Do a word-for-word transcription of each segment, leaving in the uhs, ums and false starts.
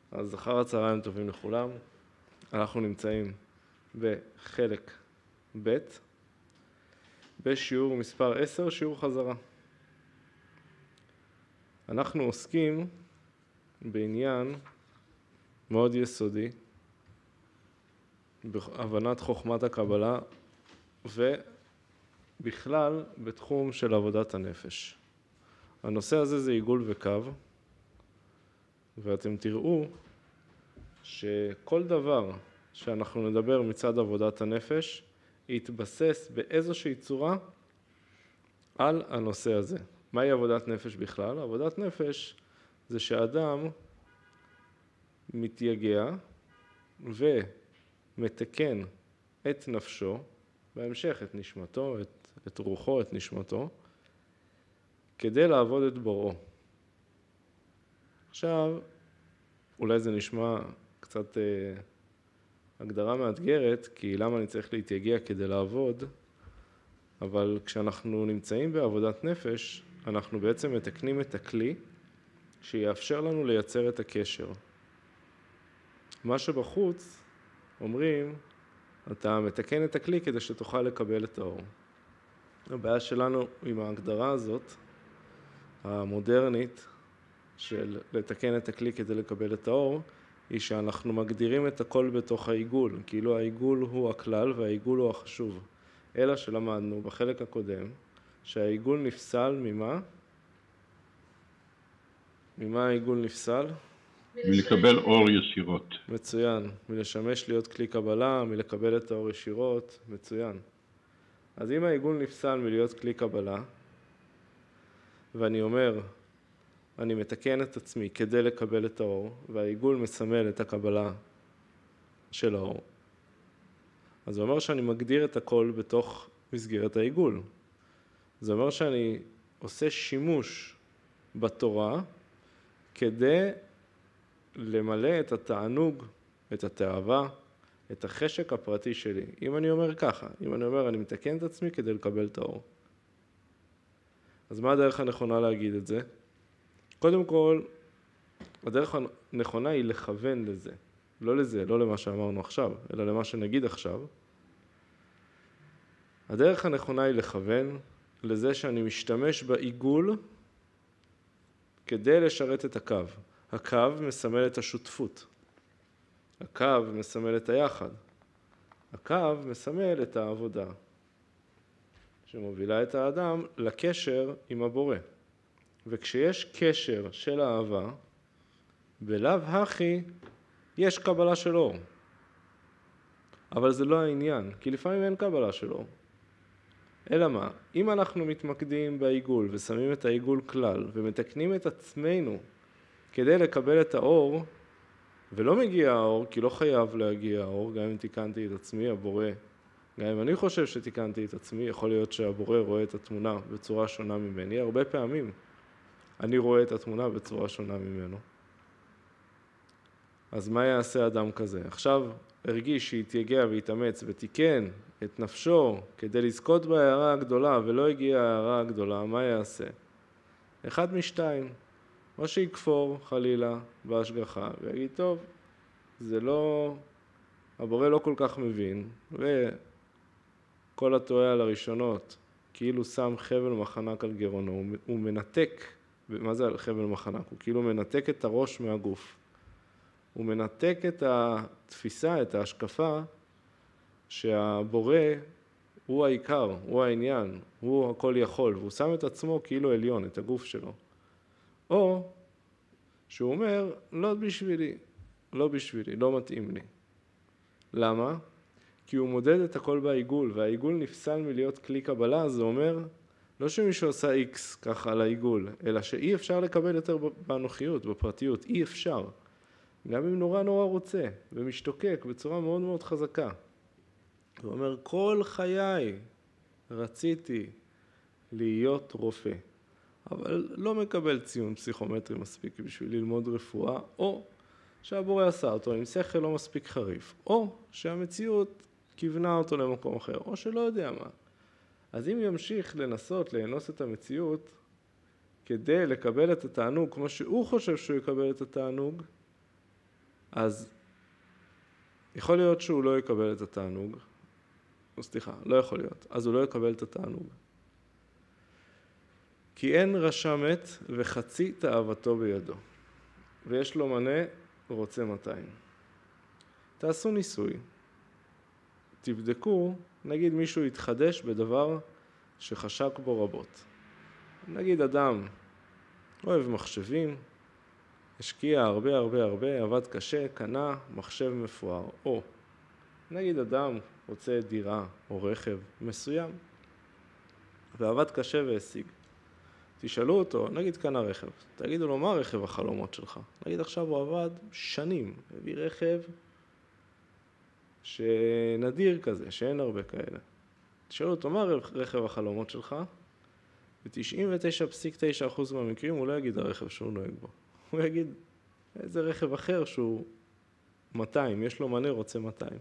אז אחר הצהריים טובים לכולם. אנחנו נמצאים בחלק ב' בשיעור מספר עשר, שיעור חזרה. אנחנו עוסקים בעניין מאוד יסודי, בהבנת חוכמת הקבלה ובכלל בתחום של עבודת הנפש. הנושא הזה זה עיגול וקו, ואתם תראו שכל דבר שאנחנו נדבר מצד עבודת הנפש יתבסס באיזושהי צורה על הנושא הזה. מהי עבודת נפש בכלל? עבודת נפש זה שאדם מתייגע ומתקן את נפשו, בהמשך את נשמתו, את, את רוחו, את נשמתו, כדי לעבוד את בוראו. עכשיו, אולי זה נשמע קצת אה, הגדרה מאתגרת, כי למה אני צריך להתייגע כדי לעבוד, אבל כשאנחנו נמצאים בעבודת נפש, אנחנו בעצם מתקנים את הכלי שיאפשר לנו לייצר את הקשר. מה שבחוץ אומרים, אתה מתקן את הכלי כדי שתוכל לקבל את האור. הבעיה שלנו עם ההגדרה הזאת, המודרנית, של לתקן את הכלי כדי לקבל את האור, היא שאנחנו מגדירים את הכל בתוך העיגול, כאילו העיגול הוא הכלל והעיגול הוא החשוב. אלא שלמדנו בחלק הקודם, שהעיגול נפסל ממה? ממה העיגול נפסל? מלקבל אור ישירות. מצוין. מלשמש להיות כלי קבלה, מלקבל את האור ישירות, מצוין. אז אם העיגול נפסל מלהיות כלי קבלה, ואני אומר, אני מתקן את עצמי כדי לקבל את האור, והעיגול מסמל את הקבלה של האור. אז זה אומר שאני מגדיר את הכל בתוך מסגרת העיגול. זה אומר שאני עושה שימוש בתורה כדי למלא את התענוג, את התאווה, את החשק הפרטי שלי. אם אני אומר ככה, אם אני אומר אני מתקן את עצמי כדי לקבל את האור. אז מה הדרך הנכונה להגיד את זה? קודם כל, הדרך הנכונה היא לכוון לזה. לא לזה, לא למה שאמרנו עכשיו, אלא למה שנגיד עכשיו. הדרך הנכונה היא לכוון לזה שאני משתמש בעיגול כדי לשרת את הקו. הקו מסמל את השותפות. הקו מסמל את היחד. הקו מסמל את העבודה שמובילה את האדם לקשר עם הבורא. וכשיש קשר של אהבה, בלאו הכי יש קבלה של אור. אבל זה לא העניין, כי לפעמים אין קבלה של אור. אלא מה? אם אנחנו מתמקדים בעיגול ושמים את העיגול כלל ומתקנים את עצמנו כדי לקבל את האור, ולא מגיע האור, כי לא חייב להגיע האור, גם אם תיקנתי את עצמי, הבורא, גם אם אני חושב שתיקנתי את עצמי, יכול להיות שהבורא רואה את התמונה בצורה שונה ממני. הרבה פעמים אני רואה את התמונה בצורה שונה ממנו. אז מה יעשה אדם כזה? עכשיו הרגיש שהתייגע והתאמץ ותיקן את נפשו כדי לזכות בהערה הגדולה ולא הגיעה ההערה הגדולה, מה יעשה? אחד משתיים, או שיקפור חלילה בהשגחה ויגיד, טוב, זה לא, הבורא לא כל כך מבין, וכל הטועה על הראשונות, כאילו שם חבל מחנק על גרונו, הוא מנתק, מה זה חבל מחנק? הוא כאילו מנתק את הראש מהגוף. הוא מנתק את התפיסה, את ההשקפה, שהבורא הוא העיקר, הוא העניין, הוא הכל יכול, והוא שם את עצמו כאילו עליון, את הגוף שלו. או שהוא אומר, לא בשבילי, לא בשבילי, לא מתאים לי. למה? כי הוא מודד את הכל בעיגול, והעיגול נפסל מלהיות כלי קבלה, זה אומר, לא שמישהו עושה איקס ככה על העיגול, אלא שאי אפשר לקבל יותר באנוכיות, בפרטיות, אי אפשר. גם אם נורא נורא רוצה, ומשתוקק בצורה מאוד מאוד חזקה. הוא אומר, כל חיי רציתי להיות רופא, אבל לא מקבל ציון פסיכומטרי מספיק בשביל ללמוד רפואה, או שהבורא עשה אותו עם שכל לא מספיק חריף, או שהמציאות כיוונה אותו למקום אחר, או שלא יודע מה. אז אם ימשיך לנסות לאנוס את המציאות, כדי לקבל את התענוג כמו שהוא חושב שהוא יקבל את התענוג, אז יכול להיות שהוא לא יקבל את התענוג, סליחה, לא יכול להיות, אז הוא לא יקבל את התענוג. כי אין רשע מת וחצי תאוותו בידו, ויש לו מנה רוצה מאתיים. תעשו ניסוי, תבדקו, נגיד מישהו יתחדש בדבר שחשק בו רבות. נגיד אדם אוהב מחשבים, השקיע הרבה הרבה הרבה, עבד קשה, קנה מחשב מפואר. או נגיד אדם רוצה דירה או רכב מסוים, ועבד קשה והשיג. תשאלו אותו, נגיד קנה רכב, תגידו לו מה רכב החלומות שלך? נגיד עכשיו הוא עבד שנים, הביא רכב שנדיר כזה, שאין הרבה כאלה. תשאלו אותו מה רכב החלומות שלך? ב-תשעים ותשע נקודה תשע אחוז מהמקרים הוא לא יגיד הרכב שהוא נוהג בו. הוא יגיד איזה רכב אחר שהוא מאתיים, יש לו מנה רוצה מאתיים.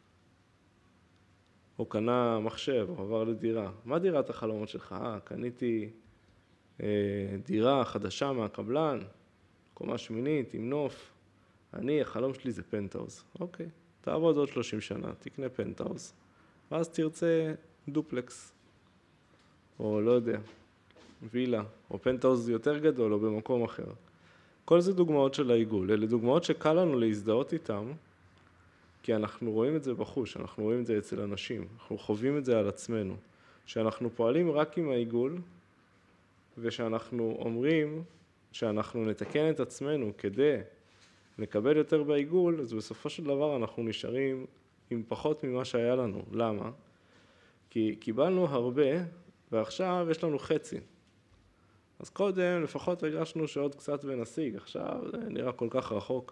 או קנה מחשב, או עבר לדירה. מה דירת החלומות שלך? אה, קניתי אה, דירה חדשה מהקבלן, קומה שמינית עם נוף. אני, החלום שלי זה פנטהאוז. אוקיי, תעבוד עוד שלושים שנה, תקנה פנטהאוז. ואז תרצה דופלקס, או לא יודע, וילה, או פנטהאוז יותר גדול, או במקום אחר. כל זה דוגמאות של העיגול. אלה דוגמאות שקל לנו להזדהות איתם, כי אנחנו רואים את זה בחוש, אנחנו רואים את זה אצל אנשים, אנחנו חווים את זה על עצמנו. שאנחנו פועלים רק עם העיגול, ושאנחנו אומרים שאנחנו נתקן את עצמנו כדי לקבל יותר בעיגול, אז בסופו של דבר אנחנו נשארים עם פחות ממה שהיה לנו. למה? כי קיבלנו הרבה, ועכשיו יש לנו חצי. אז קודם לפחות הרגשנו שעוד קצת ונשיג, עכשיו זה נראה כל כך רחוק.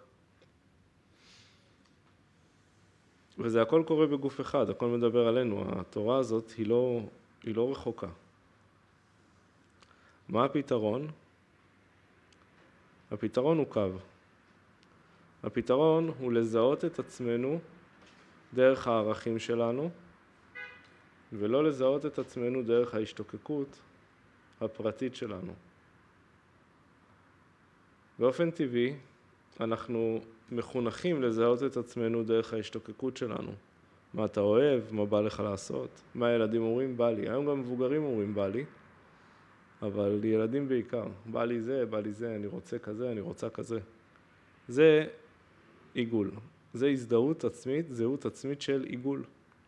וזה הכל קורה בגוף אחד, הכל מדבר עלינו. התורה הזאת היא לא, היא לא רחוקה. מה הפתרון? הפתרון הוא קו. הפתרון הוא לזהות את עצמנו דרך הערכים שלנו, ולא לזהות את עצמנו דרך ההשתוקקות הפרטית שלנו. באופן טבעי, אנחנו מחונכים לזהות את עצמנו דרך ההשתוקקות שלנו. מה אתה אוהב, מה בא לך לעשות, מה הילדים אומרים, בא לי. היום גם מבוגרים אומרים, בא לי, אבל ילדים בעיקר. בא לי זה, בא לי זה, אני רוצה כזה, אני רוצה כזה. זה עיגול. זה הזדהות עצמית, זהות עצמית של עיגול.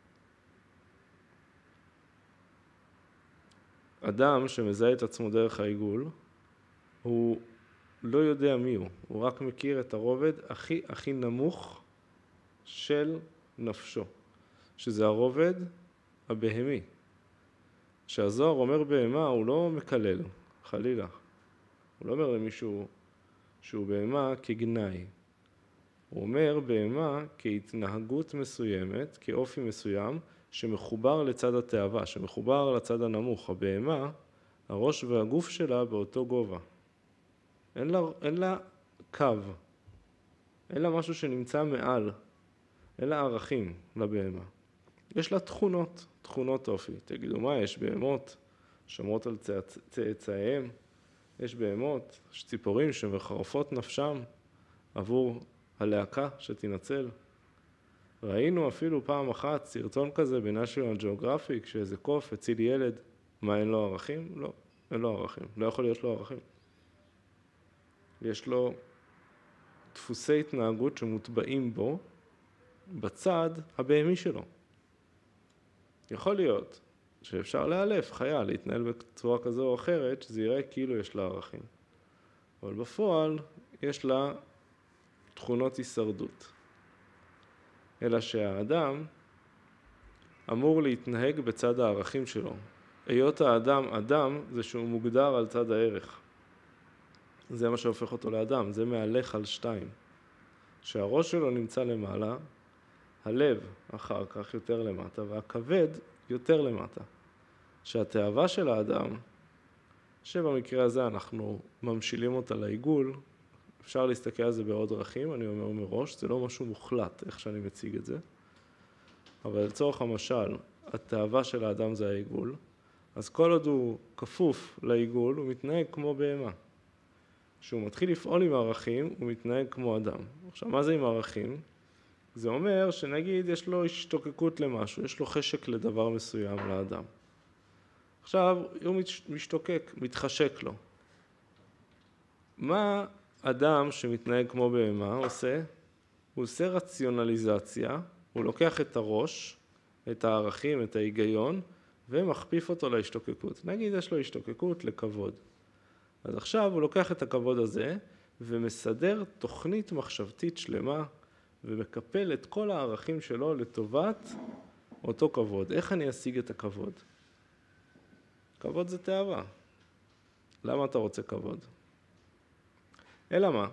אדם שמזהה את עצמו דרך העיגול, הוא לא יודע מי הוא, הוא רק מכיר את הרובד הכי הכי נמוך של נפשו, שזה הרובד הבהמי. שהזוהר אומר בהמה, הוא לא מקלל, חלילה. הוא לא אומר למישהו שהוא בהמה כגנאי. הוא אומר בהמה כהתנהגות מסוימת, כאופי מסוים, שמחובר לצד התאווה, שמחובר לצד הנמוך. הבהמה, הראש והגוף שלה באותו גובה. אין לה, אין לה קו, אין לה משהו שנמצא מעל, אין לה ערכים לבהמה. יש לה תכונות, תכונות אופי. תגידו מה, יש בהמות שומרות על צאצ... צאצאיהם, יש בהמות, יש ציפורים שמחרפות נפשם עבור הלהקה שתנצל. ראינו אפילו פעם אחת סרטון כזה בנשיונל ג'אוגרפיק, שאיזה קוף הציל ילד. מה, אין לו ערכים? לא, אין לו ערכים, לא יכול להיות לו ערכים. יש לו דפוסי התנהגות שמוטבעים בו בצד הבהמי שלו. יכול להיות שאפשר לאלף חיה, להתנהל בצורה כזו או אחרת, שזה יראה כאילו יש לה ערכים. אבל בפועל יש לה תכונות הישרדות. אלא שהאדם אמור להתנהג בצד הערכים שלו. היות האדם אדם זה שהוא מוגדר על צד הערך. זה מה שהופך אותו לאדם, זה מהלך על שתיים. שהראש שלו נמצא למעלה, הלב אחר כך יותר למטה, והכבד יותר למטה. שהתאווה של האדם, שבמקרה הזה אנחנו ממשילים אותה לעיגול, אפשר להסתכל על זה בעוד דרכים, אני אומר מראש, זה לא משהו מוחלט איך שאני מציג את זה, אבל לצורך המשל, התאווה של האדם זה העיגול, אז כל עוד הוא כפוף לעיגול, הוא מתנהג כמו בהמה. כשהוא מתחיל לפעול עם ערכים, הוא מתנהג כמו אדם. עכשיו, מה זה עם ערכים? זה אומר שנגיד יש לו השתוקקות למשהו, יש לו חשק לדבר מסוים לאדם. עכשיו, הוא משתוקק, מתחשק לו. מה אדם שמתנהג כמו בהמה עושה? הוא עושה רציונליזציה, הוא לוקח את הראש, את הערכים, את ההיגיון, ומכפיף אותו להשתוקקות. נגיד יש לו השתוקקות לכבוד. אז עכשיו הוא לוקח את הכבוד הזה, ומסדר תוכנית מחשבתית שלמה, ומקפל את כל הערכים שלו לטובת אותו כבוד. איך אני אשיג את הכבוד? כבוד זה תאווה. למה אתה רוצה כבוד? אלא מה?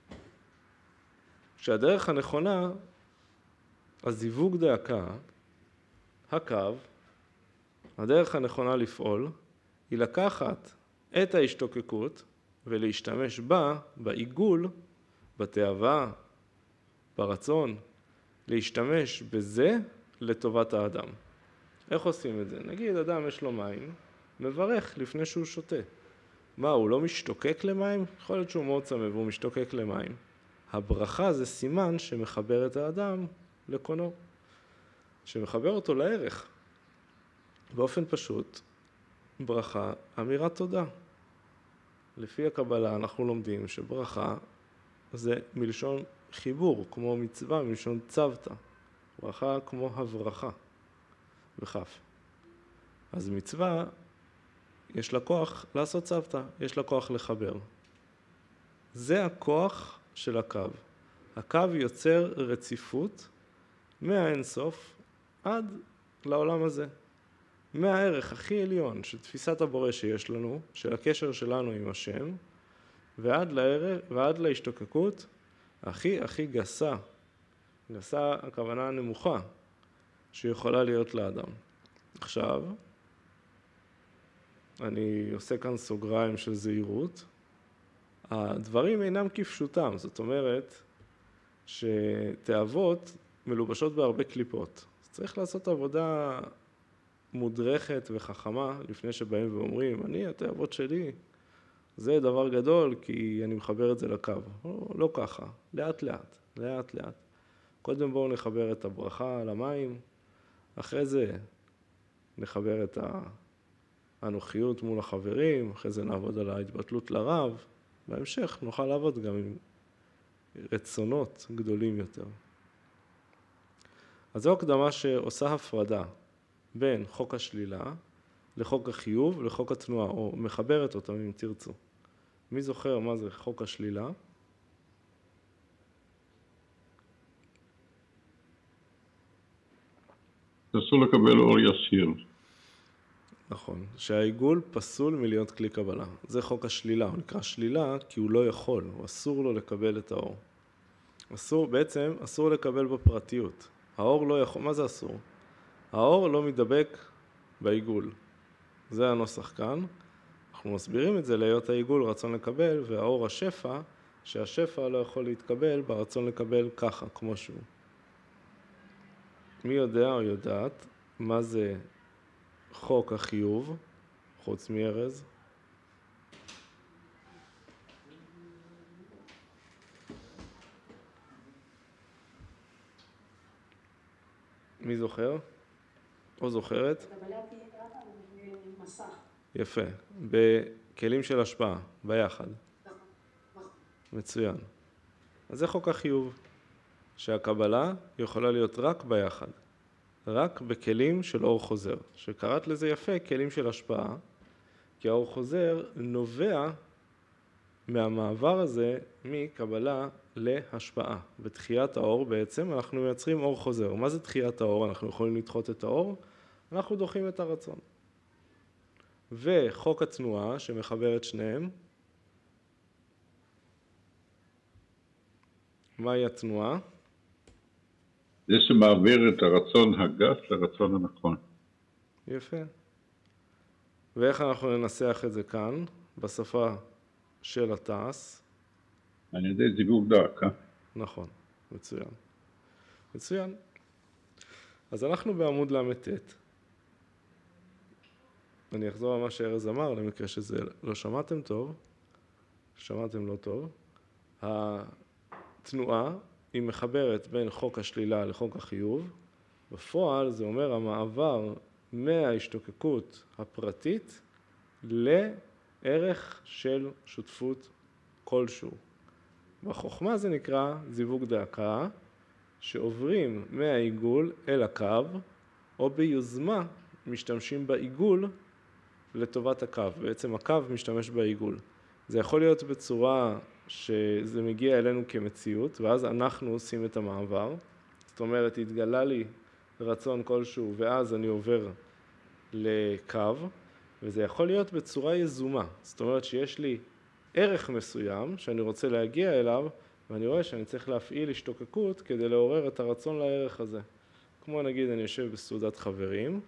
כשהדרך הנכונה, הזיווג דאקה, הקו, הדרך הנכונה לפעול, היא לקחת את ההשתוקקות ולהשתמש בה, בעיגול, בתאווה, ברצון, להשתמש בזה לטובת האדם. איך עושים את זה? נגיד אדם יש לו מים, מברך לפני שהוא שותה. מה, הוא לא משתוקק למים? יכול להיות שהוא מאוד צמא והוא משתוקק למים. הברכה זה סימן שמחבר את האדם לקונו, שמחבר אותו לערך. באופן פשוט, ברכה, אמירת תודה. לפי הקבלה אנחנו לומדים שברכה זה מלשון חיבור, כמו מצווה, מלשון צוותא. ברכה כמו הברכה, בכף. אז מצווה, יש לה כוח לעשות צוותא, יש לה כוח לחבר. זה הכוח של הקו. הקו יוצר רציפות מהאינסוף עד לעולם הזה. מהערך הכי עליון של תפיסת הבורא שיש לנו, של הקשר שלנו עם השם, ועד לערך, ועד להשתוקקות הכי הכי גסה. גסה הכוונה הנמוכה שיכולה להיות לאדם. עכשיו, אני עושה כאן סוגריים של זהירות. הדברים אינם כפשוטם, זאת אומרת שתאוות מלובשות בהרבה קליפות. צריך לעשות עבודה מודרכת וחכמה לפני שבאים ואומרים, אני, התאוות שלי, זה דבר גדול כי אני מחבר את זה לקו. לא, לא ככה, לאט לאט, לאט לאט. קודם בואו נחבר את הברכה למים, אחרי זה נחבר את האנוכיות מול החברים, אחרי זה נעבוד על ההתבטלות לרב, בהמשך נוכל לעבוד גם עם רצונות גדולים יותר. אז זו הקדמה שעושה הפרדה בין חוק השלילה לחוק החיוב לחוק התנועה, או מחברת אותם אם תרצו. מי זוכר מה זה חוק השלילה? אסור לקבל אור ישיר. נכון, שהעיגול פסול מלהיות כלי קבלה. זה חוק השלילה, הוא נקרא שלילה כי הוא לא יכול, הוא אסור לו לקבל את האור. אסור, בעצם אסור לקבל בפרטיות. האור לא יכול, מה זה אסור? האור לא מדבק בעיגול. זה הנוסח כאן. אנחנו מסבירים את זה להיות העיגול רצון לקבל, והאור השפע, שהשפע לא יכול להתקבל ברצון לקבל ככה, כמו שהוא. מי יודע או יודעת מה זה חוק החיוב, חוץ מארז? מי זוכר? או זוכרת? יפה. בכלים של השפעה, ביחד. מצוין. אז זה חוק החיוב, שהקבלה יכולה להיות רק ביחד. רק בכלים של אור חוזר, שקראת לזה יפה, כלים של השפעה, כי האור חוזר נובע מהמעבר הזה מקבלה להשפעה. בתחיית האור בעצם אנחנו מייצרים אור חוזר. מה זה תחיית האור? אנחנו יכולים לדחות את האור, אנחנו דוחים את הרצון. וחוק התנועה שמחבר את שניהם, מהי התנועה? זה שמעביר את הרצון הגס לרצון הנכון. יפה. ואיך אנחנו ננסח את זה כאן, בשפה של התעש? על ידי זיווג דאקה. נכון, מצוין. מצוין. אז אנחנו בעמוד למ"ט. אני אחזור על מה שארז אמר, למקרה שזה לא שמעתם טוב. שמעתם לא טוב, התנועה היא מחברת בין חוק השלילה לחוק החיוב, בפועל זה אומר המעבר מההשתוקקות הפרטית לערך של שותפות כלשהו. בחוכמה זה נקרא זיווג דהקה, שעוברים מהעיגול אל הקו, או ביוזמה משתמשים בעיגול לטובת הקו. בעצם הקו משתמש בעיגול. זה יכול להיות בצורה שזה מגיע אלינו כמציאות, ואז אנחנו עושים את המעבר. זאת אומרת, התגלה לי רצון כלשהו, ואז אני עובר לקו, וזה יכול להיות בצורה יזומה. זאת אומרת שיש לי ערך מסוים שאני רוצה להגיע אליו, ואני רואה שאני צריך להפעיל השתוקקות כדי לעורר את הרצון לערך הזה. כמו נגיד, אני יושב בסעודת חברים,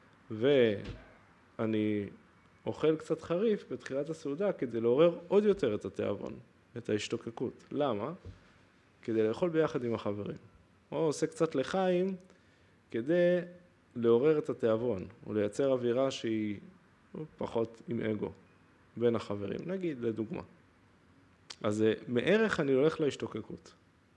ואני אוכל קצת חריף בתחילת הסעודה כדי לעורר עוד יותר את התיאבון, את ההשתוקקות. למה? כדי לאכול ביחד עם החברים. או עושה קצת לחיים כדי לעורר את התיאבון, או לייצר אווירה שהיא פחות עם אגו בין החברים. נגיד, לדוגמה. אז מערך אני הולך להשתוקקות.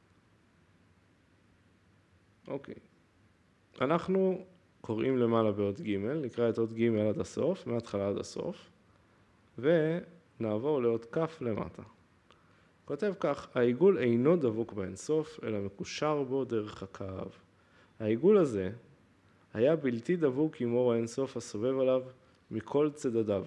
אוקיי. אנחנו קוראים למעלה באות ג', נקרא את אות ג' עד הסוף, מההתחלה עד הסוף, ונעבור לאות כ' למטה. כותב כך, העיגול אינו דבוק באינסוף, אלא מקושר בו דרך הקו. העיגול הזה היה בלתי דבוק עם אור האינסוף הסובב עליו מכל צדדיו.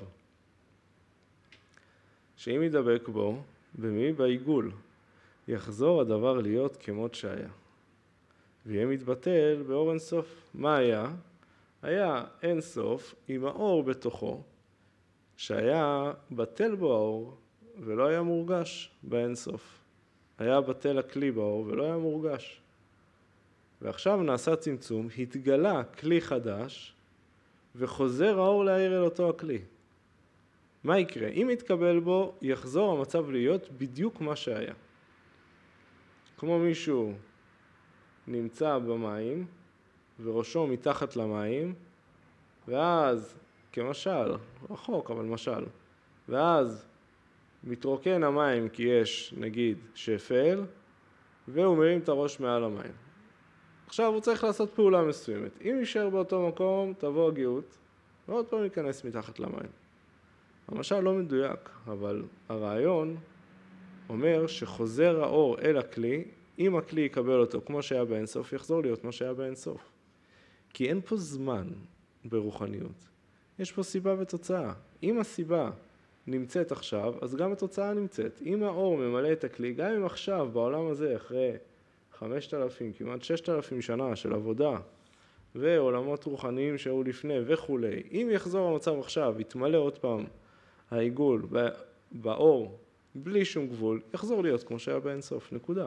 שאם ידבק בו, במי בעיגול, יחזור הדבר להיות כמות שהיה. ויהיה מתבטל באור אינסוף. מה היה? היה אינסוף עם האור בתוכו, שהיה בטל בו האור ולא היה מורגש באינסוף. היה בטל הכלי באור ולא היה מורגש. ועכשיו נעשה צמצום, התגלה כלי חדש וחוזר האור להאיר אל אותו הכלי. מה יקרה? אם יתקבל בו, יחזור המצב להיות בדיוק מה שהיה. כמו מישהו נמצא במים וראשו מתחת למים, ואז, כמשל, רחוק אבל משל, ואז מתרוקן המים כי יש נגיד שפל, והוא מרים את הראש מעל המים. עכשיו הוא צריך לעשות פעולה מסוימת. אם יישאר באותו מקום, תבוא הגאות, ועוד פעם ייכנס מתחת למים. המשל לא מדויק, אבל הרעיון אומר שחוזר האור אל הכלי, אם הכלי יקבל אותו כמו שהיה באינסוף, יחזור להיות מה שהיה באינסוף. כי אין פה זמן ברוחניות. יש פה סיבה ותוצאה. אם הסיבה נמצאת עכשיו, אז גם התוצאה נמצאת. אם האור ממלא את הכלי, גם אם עכשיו בעולם הזה, אחרי חמשת אלפים, כמעט ששת אלפים שנה של עבודה, ועולמות רוחניים שהיו לפני וכו', אם יחזור המצב עכשיו, יתמלא עוד פעם העיגול באור, בלי שום גבול, יחזור להיות כמו שהיה באינסוף, נקודה.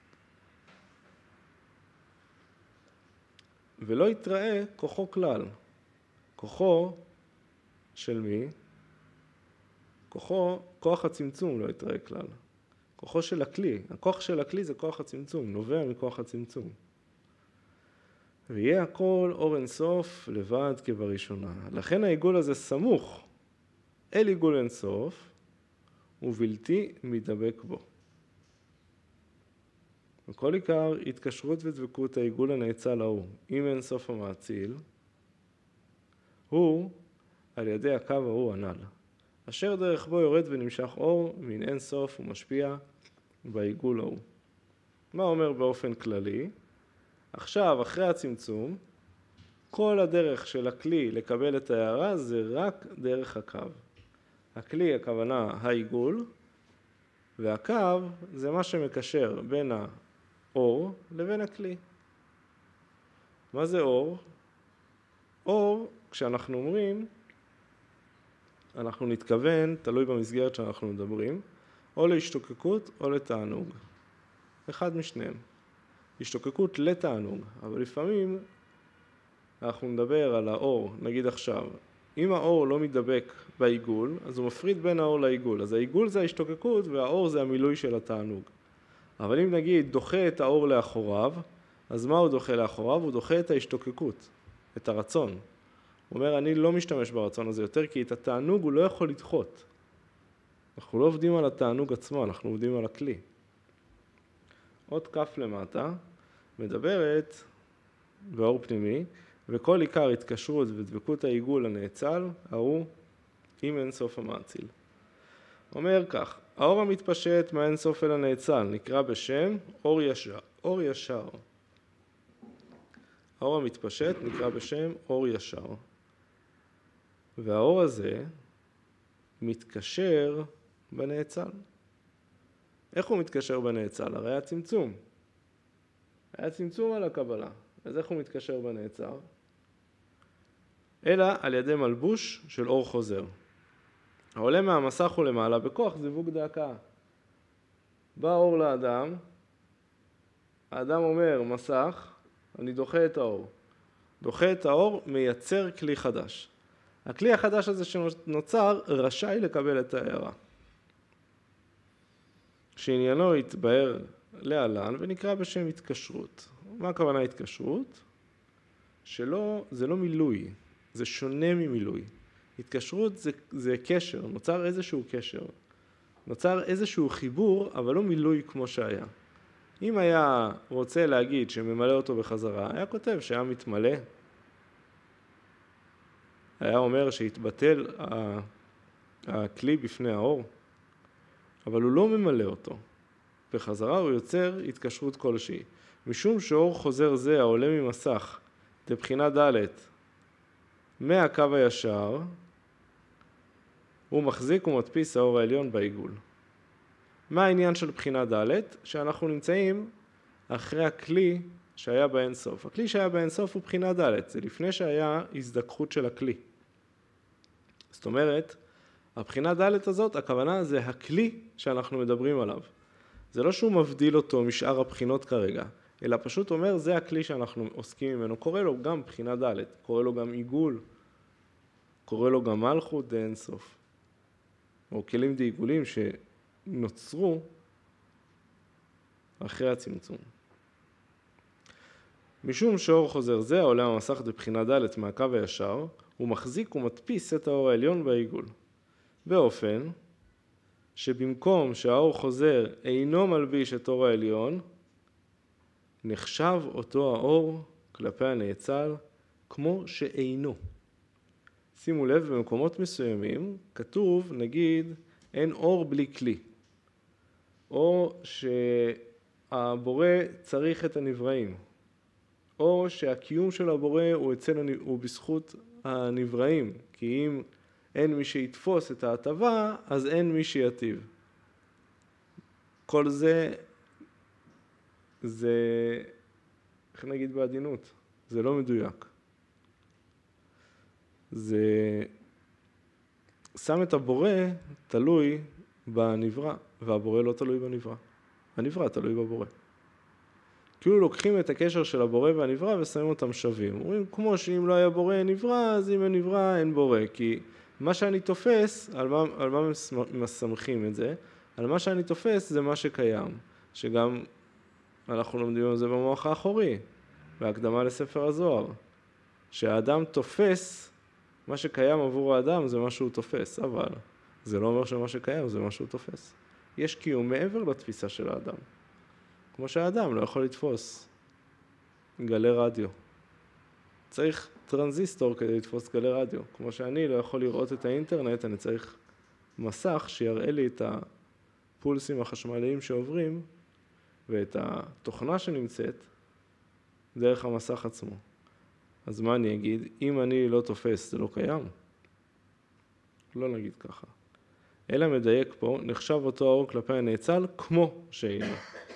ולא יתראה כוחו כלל. כוחו של מי? כוחו, כוח הצמצום לא יתראה כלל. כוחו של הכלי. הכוח של הכלי זה כוח הצמצום, נובע מכוח הצמצום. ויהיה הכל אור אינסוף לבד כבראשונה. לכן העיגול הזה סמוך אל עיגול אינסוף, ובלתי מדבק בו. וכל עיקר התקשרות ודבקות העיגול הנאצל ההוא עם אינסוף המאציל, הוא על ידי הקו ההוא הנ"ל, אשר דרך בו יורד ונמשך אור מן אינסוף ומשפיע בעיגול ההוא. מה אומר באופן כללי? עכשיו, אחרי הצמצום, כל הדרך של הכלי לקבל את ההערה זה רק דרך הקו. הכלי, הכוונה, העיגול, והקו זה מה שמקשר בין האור לבין הכלי. מה זה אור? אור, כשאנחנו אומרים, אנחנו נתכוון, תלוי במסגרת שאנחנו מדברים, או להשתוקקות או לתענוג. אחד משניהם. השתוקקות לתענוג, אבל לפעמים אנחנו נדבר על האור, נגיד עכשיו, אם האור לא מתדבק בעיגול, אז הוא מפריד בין האור לעיגול. אז העיגול זה ההשתוקקות והאור זה המילוי של התענוג. אבל אם נגיד דוחה את האור לאחוריו, אז מה הוא דוחה לאחוריו? הוא דוחה את ההשתוקקות, את הרצון. הוא אומר, אני לא משתמש ברצון הזה יותר, כי את התענוג הוא לא יכול לדחות. אנחנו לא עובדים על התענוג עצמו, אנחנו עובדים על הכלי. עוד כף למטה מדברת באור פנימי, וכל עיקר התקשרות ודבקות העיגול הנאצל, הוא עם אינסוף המאציל. אומר כך, האור המתפשט מהאינסוף אל הנאצל נקרא בשם אור ישר. אור ישר. האור המתפשט נקרא בשם אור ישר. והאור הזה מתקשר בנאצל. איך הוא מתקשר בנאצל? הרי היה צמצום. היה צמצום על הקבלה. אז איך הוא מתקשר בנאצל? אלא על ידי מלבוש של אור חוזר. העולה מהמסך הוא למעלה בכוח זיווג דאקה. בא אור לאדם, האדם אומר מסך, אני דוחה את האור. דוחה את האור, מייצר כלי חדש. הכלי החדש הזה שנוצר רשאי לקבל את ההערה. שעניינו יתבהר להלן ונקרא בשם התקשרות. מה הכוונה התקשרות? שלא, זה לא מילוי, זה שונה ממילוי. התקשרות זה, זה קשר, נוצר איזשהו קשר. נוצר איזשהו חיבור, אבל לא מילוי כמו שהיה. אם היה רוצה להגיד שממלא אותו בחזרה, היה כותב שהיה מתמלא. היה אומר שהתבטל הכלי בפני האור, אבל הוא לא ממלא אותו. בחזרה הוא יוצר התקשרות כלשהי. משום שאור חוזר זה העולה ממסך לבחינה ד' מהקו הישר, הוא מחזיק ומדפיס האור העליון בעיגול. מה העניין של בחינה ד'? שאנחנו נמצאים אחרי הכלי שהיה באינסוף. הכלי שהיה באינסוף הוא בחינה ד', זה לפני שהיה הזדככות של הכלי. זאת אומרת, הבחינה ד' הזאת, הכוונה זה הכלי שאנחנו מדברים עליו. זה לא שהוא מבדיל אותו משאר הבחינות כרגע, אלא פשוט אומר זה הכלי שאנחנו עוסקים ממנו. קורא לו גם בחינה ד', קורא לו גם עיגול, קורא לו גם מלכות דה אינסוף. או כלים דה עיגולים שנוצרו אחרי הצמצום. משום שאור חוזר זה העולה המסך בבחינה ד' מהקו הישר, הוא מחזיק ומדפיס את האור העליון בעיגול. באופן שבמקום שהאור חוזר אינו מלביש את אור העליון, נחשב אותו האור כלפי הנאצל כמו שאינו. שימו לב, במקומות מסוימים כתוב, נגיד, אין אור בלי כלי. או שהבורא צריך את הנבראים. או שהקיום של הבורא הוא, אצל, הוא בזכות הנבראים. כי אם אין מי שיתפוס את ההטבה, אז אין מי שיטיב. כל זה, זה, איך נגיד בעדינות, זה לא מדויק. זה שם את הבורא תלוי בנברא, והבורא לא תלוי בנברא. הנברא תלוי בבורא. כאילו לוקחים את הקשר של הבורא והנברא ושמים אותם שווים. אומרים, כמו שאם לא היה בורא אין נברא, אז אם אין נברא אין בורא. כי מה שאני תופס, על מה, על מה מסמכים את זה? על מה שאני תופס זה מה שקיים. שגם אנחנו לומדים על זה במוח האחורי, בהקדמה לספר הזוהר. שהאדם תופס, מה שקיים עבור האדם זה מה שהוא תופס, אבל זה לא אומר שמה שקיים זה מה שהוא תופס. יש קיום מעבר לתפיסה של האדם. כמו שהאדם לא יכול לתפוס גלי רדיו. צריך טרנזיסטור כדי לתפוס גלי רדיו. כמו שאני לא יכול לראות את האינטרנט, אני צריך מסך שיראה לי את הפולסים החשמליים שעוברים, ואת התוכנה שנמצאת דרך המסך עצמו. אז מה אני אגיד? אם אני לא תופס, זה לא קיים? לא נגיד ככה. אלא מדייק פה, נחשב אותו האור כלפי הנאצל כמו שהנה.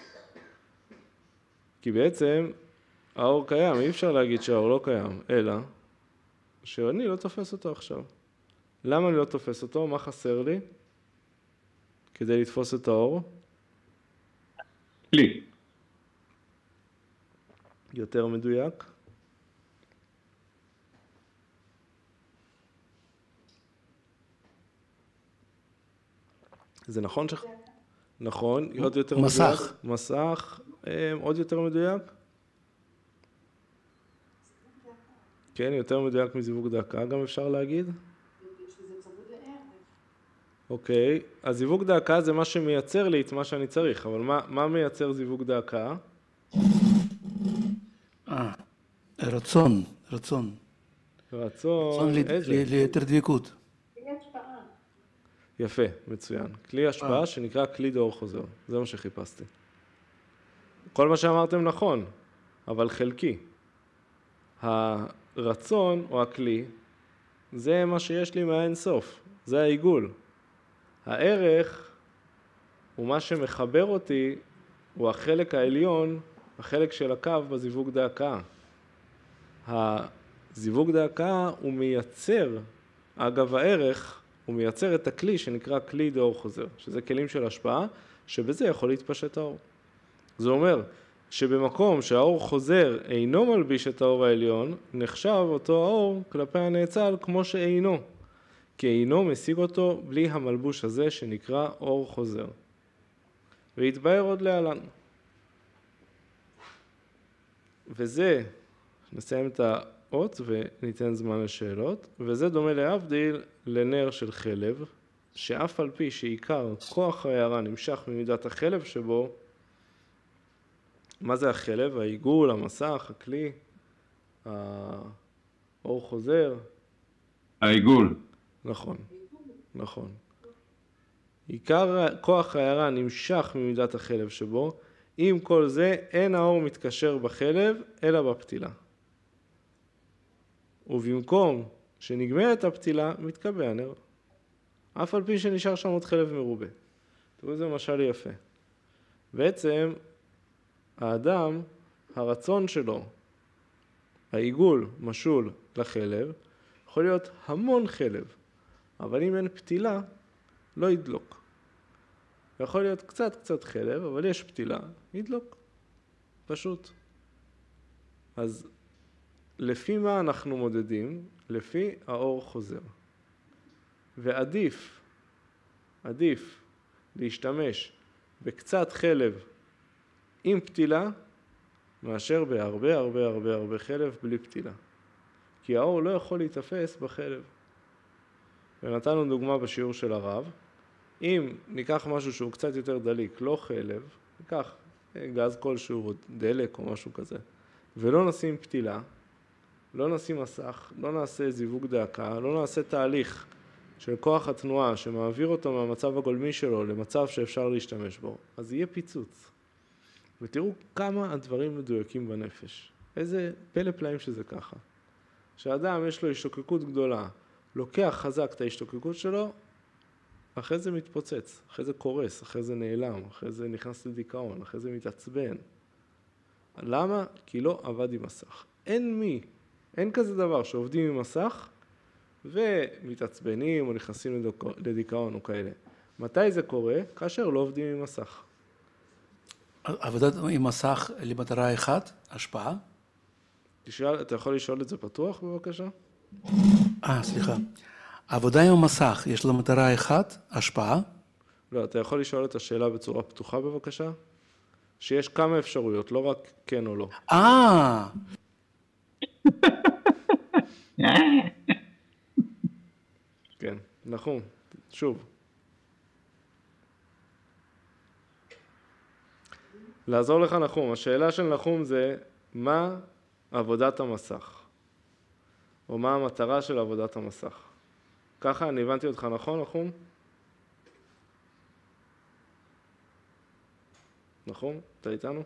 כי בעצם האור קיים, אי אפשר להגיד שהאור לא קיים, אלא שאני לא תופס אותו עכשיו. למה אני לא תופס אותו? מה חסר לי כדי לתפוס את האור? כלי. יותר מדויק. זה נכון ש... נכון, עוד יותר מדויק. מסך. מסך, עוד יותר מדויק. כן, יותר מדויק מזיווג דקה, גם אפשר להגיד. אוקיי, אז זיווג דאקה זה מה שמייצר לי את מה שאני צריך, אבל מה, מה מייצר זיווג דאקה? אה, רצון, רצון. רצון, איזה? ליתר דבקות. כלי השפעה. יפה, מצוין. כלי השפעה שנקרא כלי דאור חוזר, זה מה שחיפשתי. כל מה שאמרתם נכון, אבל חלקי. הרצון או הכלי, זה מה שיש לי מהאין סוף, זה העיגול. הערך הוא מה שמחבר אותי, הוא החלק העליון, החלק של הקו בזיווג דאקה. הזיווג דאקה הוא מייצר, אגב הערך, הוא מייצר את הכלי שנקרא כלי דאור חוזר, שזה כלים של השפעה, שבזה יכול להתפשט האור. זה אומר שבמקום שהאור חוזר אינו מלביש את האור העליון, נחשב אותו האור כלפי הנאצל כמו שאינו, כי אינו משיג אותו בלי המלבוש הזה שנקרא אור חוזר. והתבהר עוד להלן. וזה, נסיים את האות וניתן זמן לשאלות, וזה דומה להבדיל לנר של חלב, שאף על פי שעיקר כוח ההארה נמשך ממידת החלב שבו, מה זה החלב? העיגול, המסך, הכלי, האור חוזר. העיגול. נכון, נכון. עיקר כוח ההארה נמשך ממידת החלב שבו, עם כל זה אין האור מתקשר בחלב אלא בפתילה. ובמקום שנגמרת הפתילה מתקבע הנר. אף על פי שנשאר שם עוד חלב מרובה. תראו זה משל יפה. בעצם האדם, הרצון שלו, העיגול משול לחלב, יכול להיות המון חלב, אבל אם אין פתילה, לא ידלוק. יכול להיות קצת קצת חלב, אבל יש פתילה, ידלוק. פשוט. אז לפי מה אנחנו מודדים? לפי האור חוזר. ועדיף, עדיף להשתמש בקצת חלב עם פתילה, מאשר בהרבה הרבה הרבה הרבה חלב בלי פתילה. כי האור לא יכול להתאפס בחלב. ונתנו דוגמה בשיעור של הרב, אם ניקח משהו שהוא קצת יותר דליק, לא חלב, ניקח גז כלשהו, דלק או משהו כזה, ולא נשים פתילה, לא נשים מסך, לא נעשה זיווג דאקה, לא נעשה תהליך של כוח התנועה שמעביר אותו מהמצב הגולמי שלו למצב שאפשר להשתמש בו, אז יהיה פיצוץ. ותראו כמה הדברים מדויקים בנפש. איזה פלא פלאים שזה ככה. כשאדם יש לו השתוקקות גדולה, לוקח חזק את ההשתוקקות שלו, אחרי זה מתפוצץ, אחרי זה קורס, אחרי זה נעלם, אחרי זה נכנס לדיכאון, אחרי זה מתעצבן. למה? כי לא עבד עם מסך. אין מי, אין כזה דבר שעובדים עם מסך ומתעצבנים או נכנסים לדיכאון או כאלה. מתי זה קורה? כאשר לא עובדים עם מסך. עבודת עם מסך למטרה אחת, השפעה? תשאל, אתה יכול לשאול את זה פתוח בבקשה? אה, סליחה. עבודה עם המסך, יש לה מטרה אחת, השפעה? לא, אתה יכול לשאול את השאלה בצורה פתוחה בבקשה? שיש כמה אפשרויות, לא רק כן או לא. אה! כן, נכון, שוב. לעזור לך נחום, השאלה של נחום זה מה עבודת המסך, או מה המטרה של עבודת המסך. ככה אני הבנתי אותך נכון נחום? נכון? אתה איתנו?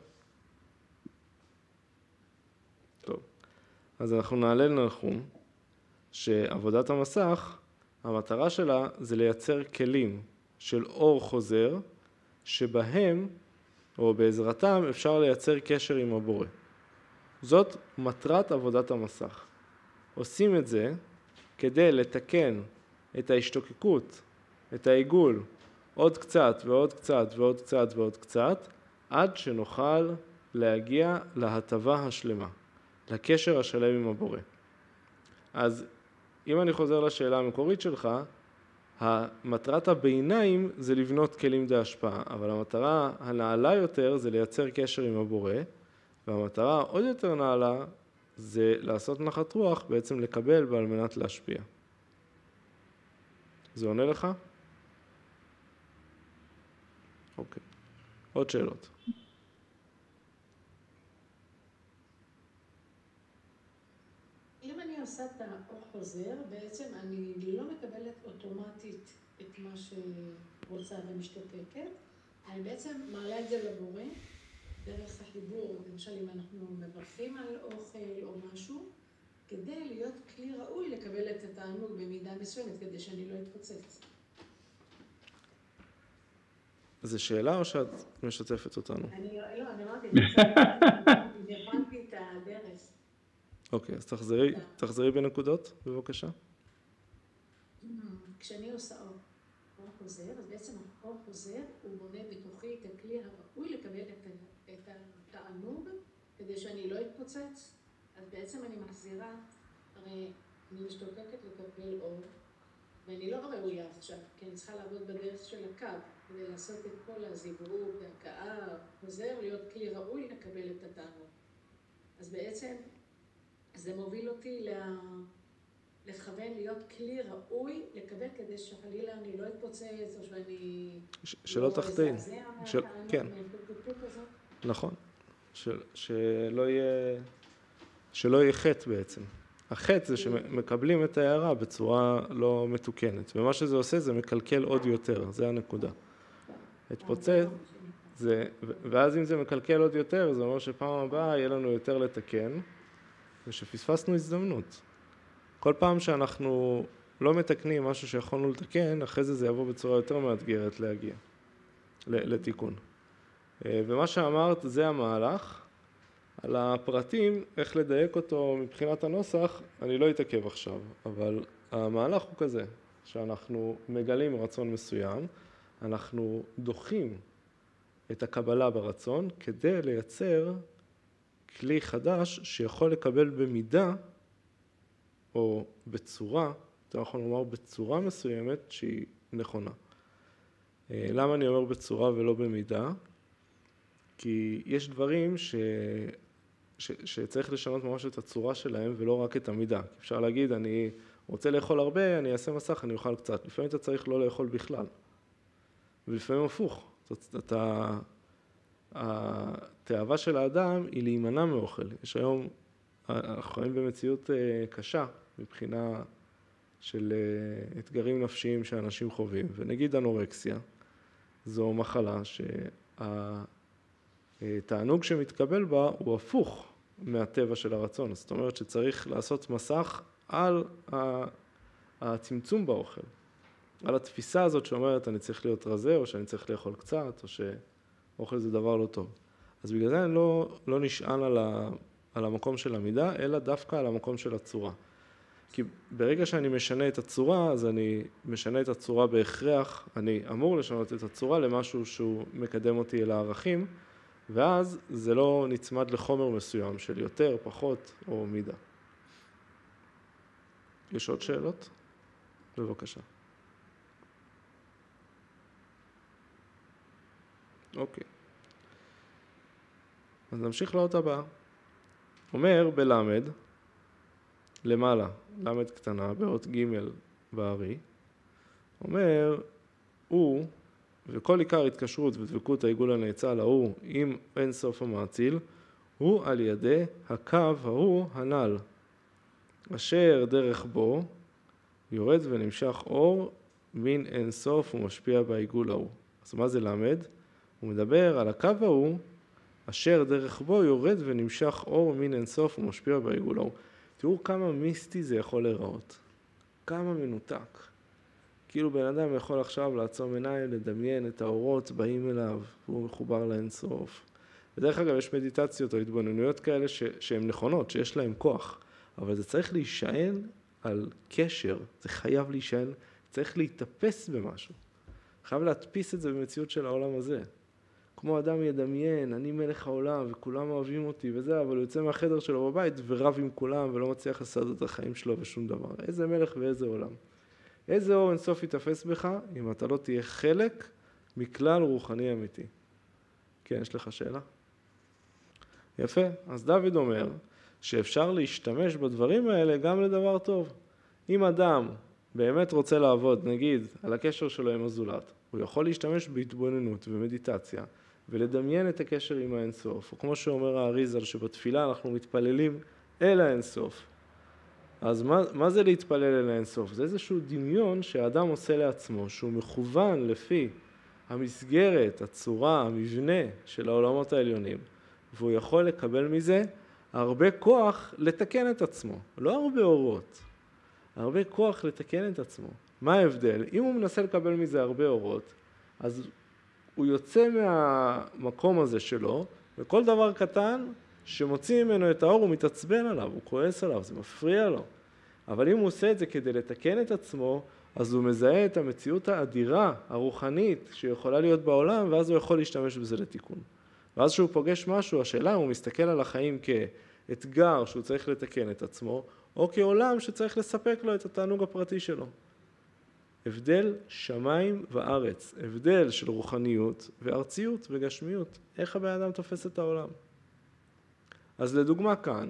טוב, אז אנחנו נעלה לנחום שעבודת המסך, המטרה שלה זה לייצר כלים של אור חוזר שבהם או בעזרתם אפשר לייצר קשר עם הבורא. זאת מטרת עבודת המסך. עושים את זה כדי לתקן את ההשתוקקות, את העיגול, עוד קצת ועוד קצת ועוד קצת ועוד קצת, עד שנוכל להגיע להטבה השלמה, לקשר השלם עם הבורא. אז אם אני חוזר לשאלה המקורית שלך, המטרת הביניים זה לבנות כלים די השפעה, אבל המטרה הנעלה יותר זה לייצר קשר עם הבורא, והמטרה עוד יותר נעלה זה לעשות נחת רוח, בעצם לקבל ועל מנת להשפיע. זה עונה לך? אוקיי. עוד שאלות. אם אני עושה את האור חוזר, בעצם אני לא מקבלת אוטומטית את מה שרוצה ומשתוקקת, אני בעצם מעלה את זה לבורא, דרך החיבור, למשל אם אנחנו מברכים על אוכל או משהו, כדי להיות כלי ראוי לקבל את התענוג במידה מסוימת, כדי שאני לא אתפוצץ. זו שאלה או שאת משתפת אותנו? אני לא, אני אמרתי, אני הבנתי את הדרך. אוקיי, אז תחזרי, תחזרי בנקודות, בבקשה. כשאני עושה אור, אור חוזר, אז בעצם האור חוזר הוא בונה בתוכי את הכלי הראוי לקבל את, את התענוג, כדי שאני לא אתפוצץ. אז בעצם אני מחזירה, הרי אני משתוקקת לקבל אור, ואני לא ראויה עכשיו, כי אני צריכה לעבוד בדרך של הקו, כדי לעשות את כל הזיווג, ההקאה, חוזר להיות כלי ראוי לקבל את התענוג. אז בעצם זה מוביל אותי לה... לכוון להיות כלי ראוי לקבל, כדי שחלילה אני לא אתפוצץ, או שאני... ש- שלא תחטאים. של... כן. הזאת. נכון. של... שלא יהיה... שלא יהיה חטא בעצם. החטא זה שמקבלים את ההערה בצורה לא מתוקנת, ומה שזה עושה זה מקלקל עוד יותר, זה הנקודה. התפוצץ, זה... ואז אם זה מקלקל עוד יותר, זה אומר שפעם הבאה יהיה לנו יותר לתקן, ושפספסנו הזדמנות. כל פעם שאנחנו לא מתקנים משהו שיכולנו לתקן, אחרי זה זה יבוא בצורה יותר מאתגרת להגיע לתיקון. ומה שאמרת זה המהלך. על הפרטים, איך לדייק אותו מבחינת הנוסח, אני לא אתעכב עכשיו, אבל המהלך הוא כזה, שאנחנו מגלים רצון מסוים, אנחנו דוחים את הקבלה ברצון כדי לייצר כלי חדש שיכול לקבל במידה או בצורה, אתה יכול לומר בצורה מסוימת שהיא נכונה. למה אני אומר בצורה ולא במידה? כי יש דברים ש... ש... שצריך לשנות ממש את הצורה שלהם ולא רק את המידה. אפשר להגיד, אני רוצה לאכול הרבה, אני אעשה מסך, אני אוכל קצת. לפעמים אתה צריך לא לאכול בכלל. ולפעמים הפוך. אתה... התאווה של האדם היא להימנע מאוכל. יש היום, אנחנו חיים במציאות קשה מבחינה של אתגרים נפשיים שאנשים חווים. ונגיד אנורקסיה, זו מחלה שהתענוג שמתקבל בה הוא הפוך מהטבע של הרצון. זאת אומרת שצריך לעשות מסך על הצמצום באוכל. על התפיסה הזאת שאומרת אני צריך להיות רזה או שאני צריך לאכול קצת או שאוכל זה דבר לא טוב. אז בגלל זה אני לא, לא נשען על, ה, על המקום של המידה, אלא דווקא על המקום של הצורה. כי ברגע שאני משנה את הצורה, אז אני משנה את הצורה בהכרח, אני אמור לשנות את הצורה למשהו שהוא מקדם אותי אל הערכים, ואז זה לא נצמד לחומר מסוים של יותר, פחות או מידה. יש עוד שאלות? בבקשה. אוקיי. אז נמשיך לאות הבאה. אומר בלמד, למעלה, למד קטנה, באות ג' בארי, אומר, הוא, וכל עיקר התקשרות ודבקות העיגול הנאצל ההוא עם אין סוף המאציל, הוא על ידי הקו ההוא הנ"ל, אשר דרך בו יורד ונמשך אור מן אין סוף ומשפיע בעיגול ההוא. אז מה זה למד? הוא מדבר על הקו ההוא, אשר דרך בו יורד ונמשך אור מן אין סוף ומשפיע בעיגול ההוא. תראו כמה מיסטי זה יכול להיראות, כמה מנותק. כאילו בן אדם יכול עכשיו לעצום עיניים, לדמיין את האורות באים אליו, והוא מחובר לאין סוף. בדרך אגב יש מדיטציות או התבוננויות כאלה ש- שהן נכונות, שיש להן כוח, אבל זה צריך להישען על קשר, זה חייב להישען, צריך להתאפס במשהו. חייב להדפיס את זה במציאות של העולם הזה. כמו אדם ידמיין, אני מלך העולם וכולם אוהבים אותי וזה, אבל הוא יוצא מהחדר שלו בבית ורב עם כולם ולא מצליח לסעד את החיים שלו ושום דבר. איזה מלך ואיזה עולם. איזה אור אינסוף יתאפס בך אם אתה לא תהיה חלק מכלל רוחני אמיתי. כן, יש לך שאלה? יפה. אז דוד אומר שאפשר להשתמש בדברים האלה גם לדבר טוב. אם אדם באמת רוצה לעבוד, נגיד, על הקשר שלו עם הזולת, הוא יכול להשתמש בהתבוננות ומדיטציה, ולדמיין את הקשר עם האינסוף. או כמו שאומר האריזל, שבתפילה אנחנו מתפללים אל האינסוף. אז מה, מה זה להתפלל אל האינסוף? זה איזשהו דמיון שהאדם עושה לעצמו, שהוא מכוון לפי המסגרת, הצורה, המבנה של העולמות העליונים, והוא יכול לקבל מזה הרבה כוח לתקן את עצמו, לא הרבה אורות, הרבה כוח לתקן את עצמו. מה ההבדל? אם הוא מנסה לקבל מזה הרבה אורות, אז הוא יוצא מהמקום הזה שלו, וכל דבר קטן שמוציא ממנו את האור הוא מתעצבן עליו, הוא כועס עליו, זה מפריע לו. אבל אם הוא עושה את זה כדי לתקן את עצמו, אז הוא מזהה את המציאות האדירה, הרוחנית, שיכולה להיות בעולם, ואז הוא יכול להשתמש בזה לתיקון. ואז שהוא פוגש משהו, השאלה, הוא מסתכל על החיים כאתגר שהוא צריך לתקן את עצמו, או כעולם שצריך לספק לו את התענוג הפרטי שלו. הבדל שמיים וארץ, הבדל של רוחניות וארציות וגשמיות. איך הבן אדם תופס את העולם? אז לדוגמה כאן,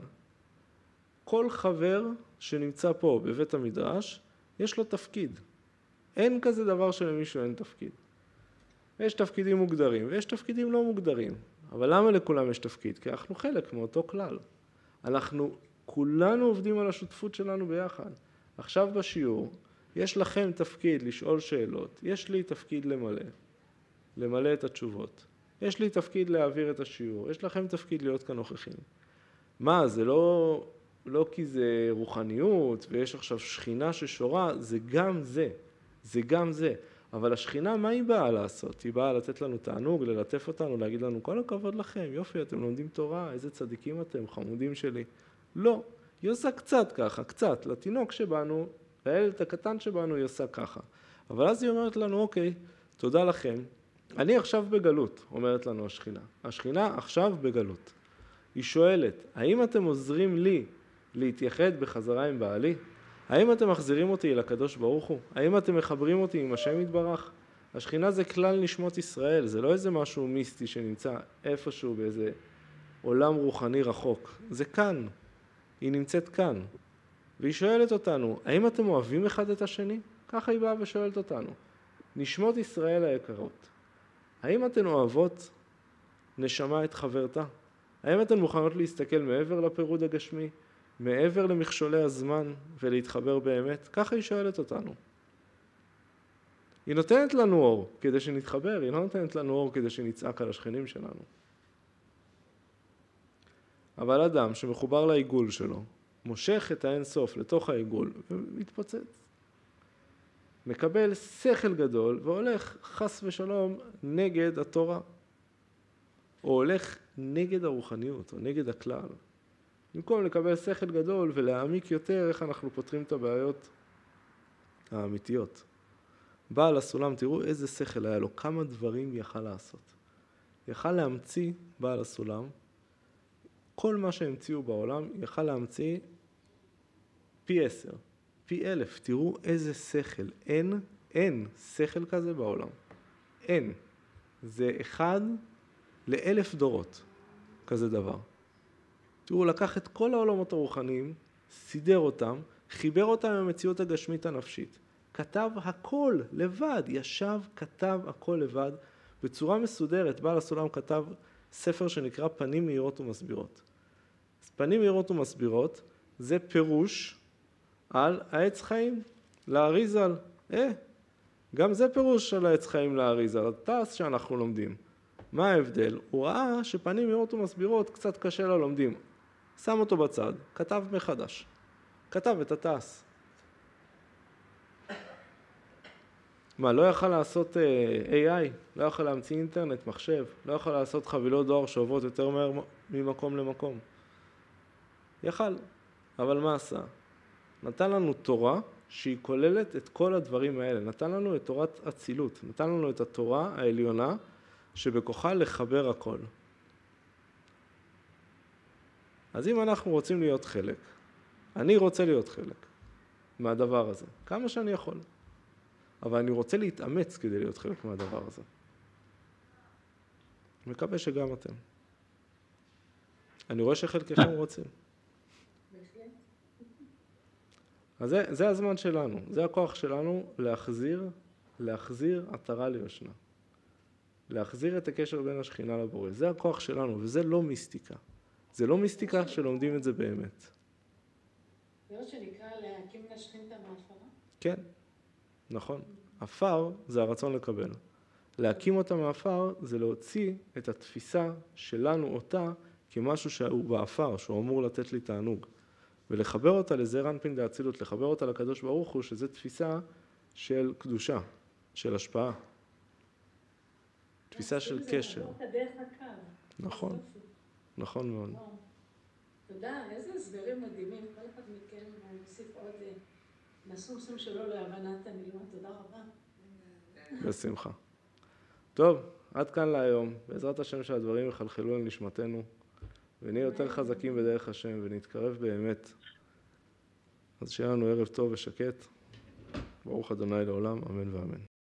כל חבר שנמצא פה בבית המדרש, יש לו תפקיד. אין כזה דבר שלמישהו אין תפקיד. יש תפקידים מוגדרים ויש תפקידים לא מוגדרים. אבל למה לכולם יש תפקיד? כי אנחנו חלק מאותו כלל. אנחנו כולנו עובדים על השותפות שלנו ביחד. עכשיו בשיעור, יש לכם תפקיד לשאול שאלות, יש לי תפקיד למלא, למלא את התשובות. יש לי תפקיד להעביר את השיעור, יש לכם תפקיד להיות כאן נוכחים. מה, זה לא, לא כי זה רוחניות ויש עכשיו שכינה ששורה, זה גם זה, זה גם זה. אבל השכינה, מה היא באה לעשות? היא באה לתת לנו תענוג, ללטף אותנו, להגיד לנו, כל הכבוד לכם, יופי, אתם לומדים תורה, איזה צדיקים אתם, חמודים שלי. לא, היא עושה קצת ככה, קצת, לתינוק שבנו, לילד הקטן שבנו היא עושה ככה. אבל אז היא אומרת לנו, אוקיי, תודה לכם, אני עכשיו בגלות, אומרת לנו השכינה. השכינה עכשיו בגלות. היא שואלת, האם אתם עוזרים לי להתייחד בחזרה עם בעלי? האם אתם מחזירים אותי אל הקדוש ברוך הוא? האם אתם מחברים אותי עם השם יתברך? השכינה זה כלל נשמות ישראל, זה לא איזה משהו מיסטי שנמצא איפשהו באיזה עולם רוחני רחוק. זה כאן, היא נמצאת כאן. והיא שואלת אותנו, האם אתם אוהבים אחד את השני? ככה היא באה ושואלת אותנו. נשמות ישראל היקרות, האם אתן אוהבות נשמה את חברתה? האם אתן מוכנות להסתכל מעבר לפירוד הגשמי? מעבר למכשולי הזמן ולהתחבר באמת? ככה היא שואלת אותנו. היא נותנת לנו אור כדי שנתחבר, היא לא נותנת לנו אור כדי שנצעק על השכנים שלנו. אבל אדם שמחובר לעיגול שלו, מושך את האין סוף לתוך העיגול ומתפוצץ. מקבל שכל גדול והולך חס ושלום נגד התורה. או הולך נגד הרוחניות או נגד הכלל. במקום לקבל שכל גדול ולהעמיק יותר איך אנחנו פותרים את הבעיות האמיתיות. בעל הסולם, תראו איזה שכל היה לו, כמה דברים יכל לעשות. יכל להמציא בעל הסולם, כל מה שהמציאו בעולם יכל להמציא פי עשר, פי אלף. תראו איזה שכל, אין, אין שכל כזה בעולם. אין. זה אחד לאלף דורות, כזה דבר. תראו, לקח את כל העולמות הרוחניים, סידר אותם, חיבר אותם עם המציאות הגשמית הנפשית. כתב הכל לבד, ישב, כתב הכל לבד, בצורה מסודרת. בעל הסולם כתב ספר שנקרא פנים מאירות ומסבירות. פנים מאירות ומסבירות זה פירוש על העץ חיים, לאריזל. אה, גם זה פירוש על העץ חיים לאריזל, התעש שאנחנו לומדים. מה ההבדל? הוא ראה שפנים מאירות ומסבירות קצת קשה ללומדים. שם אותו בצד, כתב מחדש. כתב את התעש. מה, לא יכל לעשות איי איי? לא יכל להמציא אינטרנט, מחשב? לא יכל לעשות חבילות דואר שעוברות יותר מהר ממקום למקום? יכל, אבל מה עשה? נתן לנו תורה שהיא כוללת את כל הדברים האלה. נתן לנו את תורת אצילות. נתן לנו את התורה העליונה שבכוחה לחבר הכל. אז אם אנחנו רוצים להיות חלק, אני רוצה להיות חלק מהדבר הזה, כמה שאני יכול. אבל אני רוצה להתאמץ כדי להיות חלק מהדבר הזה. מקווה שגם אתם. אני רואה שחלקכם רוצים. אז זה, זה הזמן שלנו, זה הכוח שלנו להחזיר להחזיר עטרה ליושנה. להחזיר את הקשר בין השכינה לבורא. זה הכוח שלנו, וזה לא מיסטיקה. זה לא מיסטיקה שלומדים את זה באמת. זה מה שנקרא להקים לשכינתה מהעפרה? כן, נכון. עפר זה הרצון לקבל. להקים אותה מעפר זה להוציא את התפיסה שלנו אותה כמשהו שהוא בעפר, שהוא אמור לתת לי תענוג. ולחבר אותה לזעיר אנפין דאצילות, לחבר אותה לקדוש ברוך הוא, שזו תפיסה של קדושה, של השפעה. תפיסה של קשר. זה דרך הקו. נכון, נכון מאוד. תודה, איזה הסברים מדהימים. כל אחד מכם מוסיף עוד מסומסום שלו להבנת המילים. תודה רבה. בשמחה. טוב, עד כאן להיום. בעזרת השם שהדברים יחלחלו על נשמתנו, ונהיה יותר חזקים בדרך השם, ונתקרב באמת. אז שיהיה לנו ערב טוב ושקט. ברוך ה' לעולם, אמן ואמן.